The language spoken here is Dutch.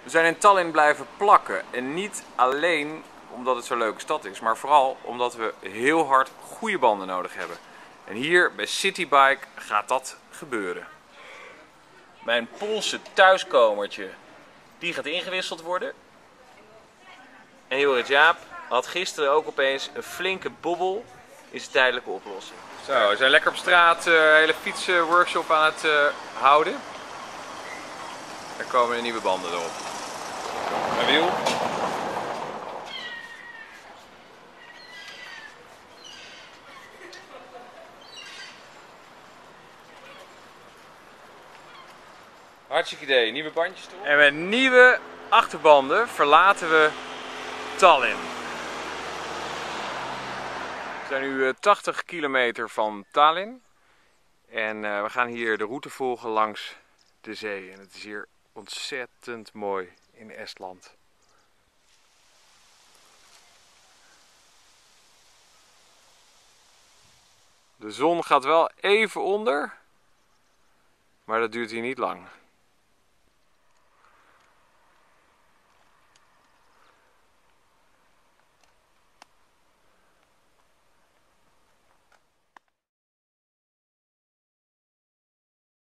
We zijn in Tallinn blijven plakken en niet alleen omdat het zo'n leuke stad is, maar vooral omdat we heel hard goede banden nodig hebben. En hier bij Citybike gaat dat gebeuren. Mijn Poolse thuiskomertje, die gaat ingewisseld worden. En Jorrit Jaap had gisteren ook opeens een flinke bobbel in zijn tijdelijke oplossing. Zo, we zijn lekker op straat hele fietsworkshop aan het houden. Er komen de nieuwe banden erop. Een wiel. Hartstikke idee, nieuwe bandjes erop. En met nieuwe achterbanden verlaten we Tallinn. We zijn nu 80 kilometer van Tallinn. En we gaan hier de route volgen langs de zee. En het is hier ontzettend mooi in Estland. De zon gaat wel even onder, maar dat duurt hier niet lang.